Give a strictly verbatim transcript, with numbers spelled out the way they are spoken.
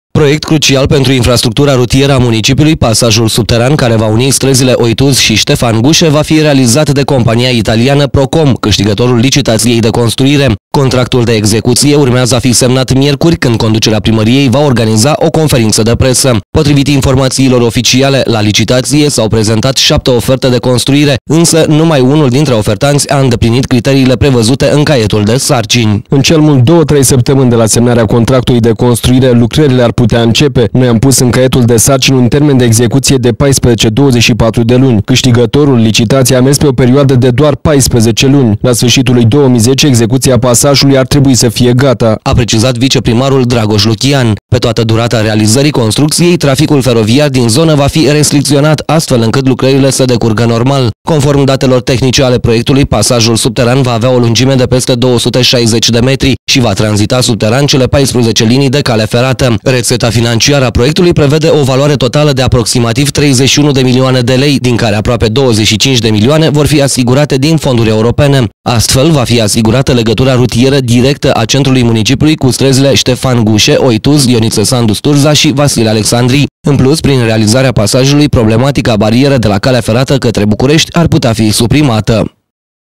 Proiect crucial pentru infrastructura rutieră a municipiului, pasajul subteran care va uni străzile Oituz și Ștefan Gușe va fi realizat de compania italiană Procom, câștigătorul licitației de construire. Contractul de execuție urmează a fi semnat miercuri, când conducerea primăriei va organiza o conferință de presă. Potrivit informațiilor oficiale, la licitație s-au prezentat șapte oferte de construire, însă numai unul dintre ofertanți a îndeplinit criteriile prevăzute în caietul de sarcini. În cel mult două-trei săptămâni de la semnarea contractului de construire, lucrările ar putea începe. Noi am pus în caietul de sarcini un termen de execuție de paisprezece douăzeci și patru de luni. Câștigătorul licitației a mers pe o perioadă de doar paisprezece luni. La sfârșitul lui două mii zece, execuția pasajului ar trebui să fie gata, a precizat viceprimarul Dragoș Luchian. Pe toată durata realizării construcției, traficul feroviar din zonă va fi restricționat, astfel încât lucrările să decurgă normal. Conform datelor tehnice ale proiectului, pasajul subteran va avea o lungime de peste două sute șaizeci de metri și va tranzita subteran cele paisprezece linii de cale ferată. Rețeta financiară a proiectului prevede o valoare totală de aproximativ treizeci și unu de milioane de lei, din care aproape douăzeci și cinci de milioane vor fi asigurate din fonduri europene. Astfel, va fi asigurată legătura rutieră directă a centrului municipiului cu străzile Ștefan Gușe, Oituz, Ioniță Sandu Sturza și Vasile Alexandrii. În plus, prin realizarea pasajului, problematica barieră de la calea ferată către București ar putea fi suprimată.